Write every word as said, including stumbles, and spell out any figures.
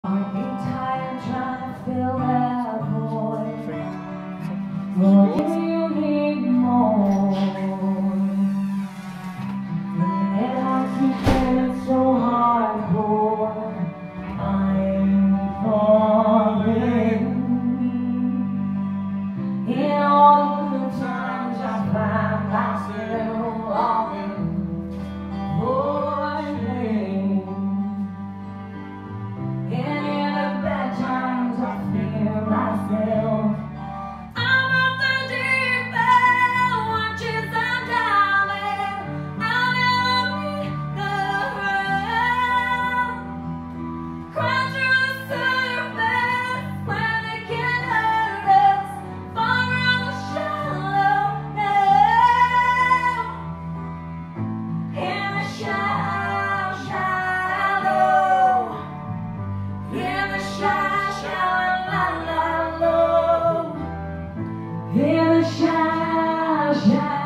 I'd be tired trying to fill that void. What do you need more? When I keep getting so hardcore, I'm falling. In all the good times I find myself walking. Yeah, shine, shine.